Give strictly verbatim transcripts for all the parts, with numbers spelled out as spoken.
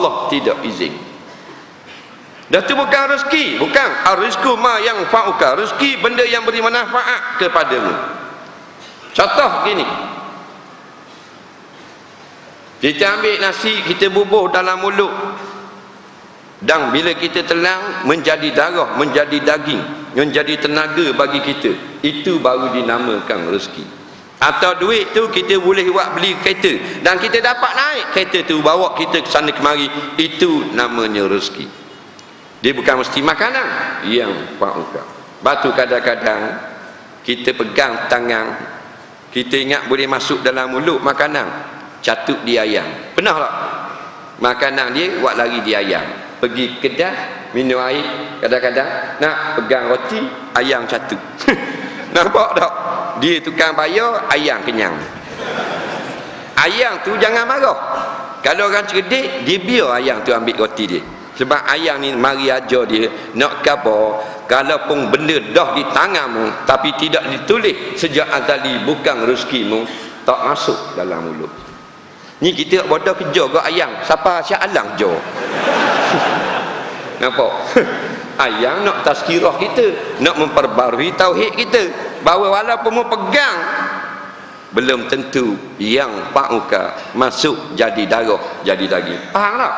Allah tidak izin. Dah tu bukan rezeki, bukan ar-rizqu ma yang fa'uka, rezeki benda yang beri manfaat kepadamu. Contoh gini, kita ambil nasi, kita bubuh dalam mulut, dan bila kita telan menjadi darah, menjadi daging, menjadi tenaga bagi kita, itu baru dinamakan rezeki. Atau duit tu kita boleh buat beli kereta, dan kita dapat naik kereta tu, bawa kita ke sana kemari, itu namanya rezeki. Dia bukan mesti makanan yang fa'uka. Batu kadang-kadang kita pegang tangan, kita ingat boleh masuk dalam mulut makanan, catut di ayam. Pernah tak? Makanan dia buat lari di ayam. Pergi kedai minum air, kadang-kadang nak pegang roti, ayam catut. Nampak tak? Dia tukang bayar, ayam kenyang. Ayam tu jangan marah. Kalau orang cerdik, dia biar ayam tu ambil roti dia. Sebab ayam ni mari ajar dia nak khabar, kalaupun benda dah di tanganmu tapi tidak ditulis sejak azali bukan rezekimu, tak masuk dalam mulut. Ni kita bodoh kerja ke ayam, siapa Syah Alang kerja. Nampak? Ayam nak tazkirah kita, nak memperbarui tauhid kita, bahawa walaupun mu pegang, belum tentu yang fa'uka masuk jadi darah, jadi daging. Faham tak?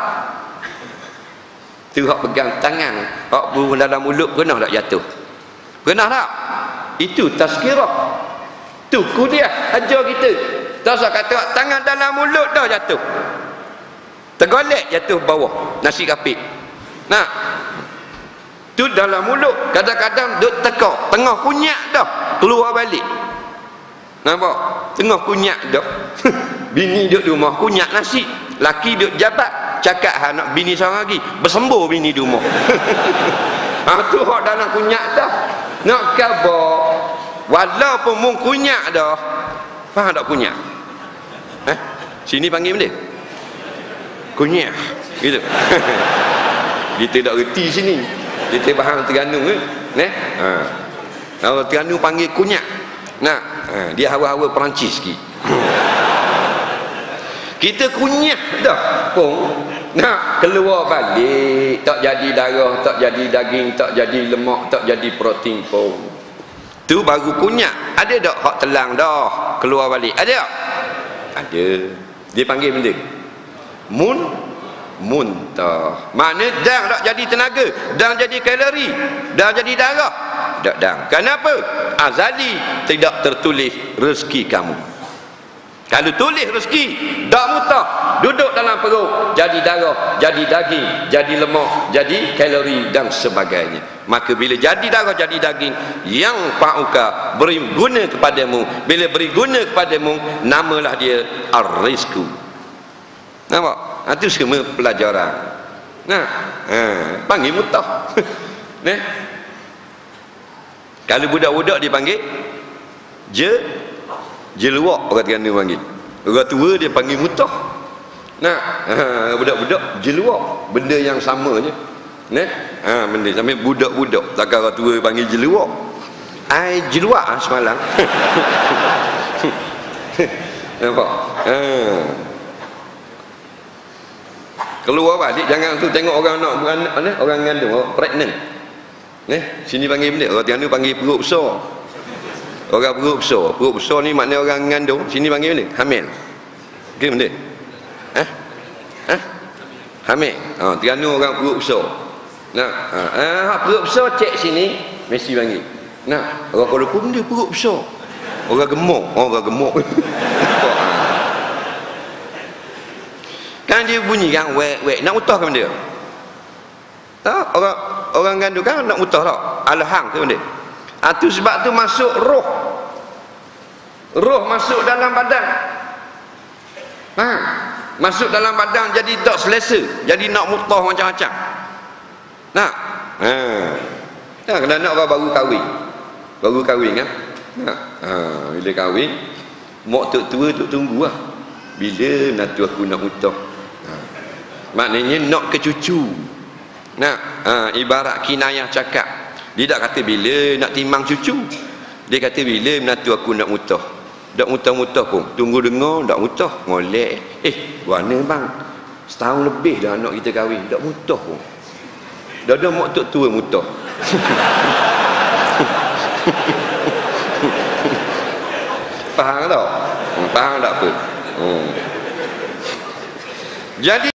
Tu hak pegang tangan, hak burung dalam mulut, pernah tak jatuh? Pernah tak? Itu tazkirah. Tu kuliah ajar kita. Tak usah kata tangan dalam mulut dah jatuh, tergolek jatuh bawah nasi kapit. Nah, tu dalam mulut, kadang-kadang duk tekak, tengah kunyak dah keluar balik. Nampak? Tengah kunyak dah. Bini duk di rumah kunyak nasi, laki duk jabat, cakap ha nak bini seorang lagi, bersembur bini di rumah. Ha tu hak dalam kunyak dah. Nak khabar, walaupun mung kunyak dah. Faham tak kunyak? Eh? Sini panggil benda kunyak gitu. Kita tak reti sini, kita faham Terengganu eh? Neh? Ha. Kalau Terengganu panggil kunyak. Nah, ha, dia hawa-hawa Perancis sikit. Kita kunyak dah pun nak keluar balik, tak jadi darah, tak jadi daging, tak jadi lemak, tak jadi protein pun. Tu baru kunyak. Ada tak hak telang dah keluar balik? Ada tak? Ada. Dia panggil benda mun muntah. Mana dah tak jadi tenaga, dah jadi kalori, dah jadi darah. Tak dah. Kenapa? Azali tidak tertulis rezeki kamu. Kalau tulis rezeki, dak mutah, duduk dalam perut, jadi darah, jadi daging, jadi lemak, jadi kalori dan sebagainya. Maka bila jadi darah, jadi daging, yang fa'uka beri guna kepadamu, bila beri guna kepadamu, namalah dia ar-rizqu. Nampak? Itu semua pelajaran. Nah, ha, panggil mutah. Nah, kalau budak-budak dipanggil je jeluak, orang Terengganu panggil. Orang tua dia panggil mutah. Nah, ha, budak-budak jeluak, benda yang sama je. Nah, ha, benda sampai budak-budak. Takkan orang tua panggil jeluak. Ai jeluak ah semalam. Nampak? Ha. Keluar balik, jangan tu tengok orang nak beranak, mana? Orang ngandung, orang pregnant. Nah, sini panggil benda, orang Terengganu panggil perut besar. Orang perut besar, perut besar ni maknanya orang mengandung. Sini panggil benda hamil. Ke benda? Hah? Hah? Hamil. Ha, Terengganu orang perut besar. Nah, ha, ah, perut besar cek sini, mesti panggil. Nah, orang Kuala Lumpur benda perut besar. Orang gemuk, orang gemuk. Kan dia bunyi kan wek wek, nak mutah ke benda? Tak, orang orang mengandung kan nak mutah tak? Alhang ke benda? Itu sebab tu masuk roh. Roh masuk dalam badan. Ha, masuk dalam badan jadi tak selesa, jadi nak mutah macam-macam. Nak? Ha. Nah, kena nak orang baru kahwin. Baru kahwin kan? Nah. Ha, bila kahwin, mak tok tua tok tunggulah. Bila nanti aku nak mutah. Ha. Maknanya nak ke cucu. Nah, ha, ibarat kinayah cakap. Dia tak kata bila nak timang cucu. Dia kata bila menantu aku nak mutah. Tak mutah-mutah pun, tunggu dengar tak mutah, molek. Eh, mana bang? Setahun lebih dah anak kita kahwin, tak mutuh pun. Dah dah mak tok tua mutuh. Faham tak? Faham tak apa? Hmm. Jadi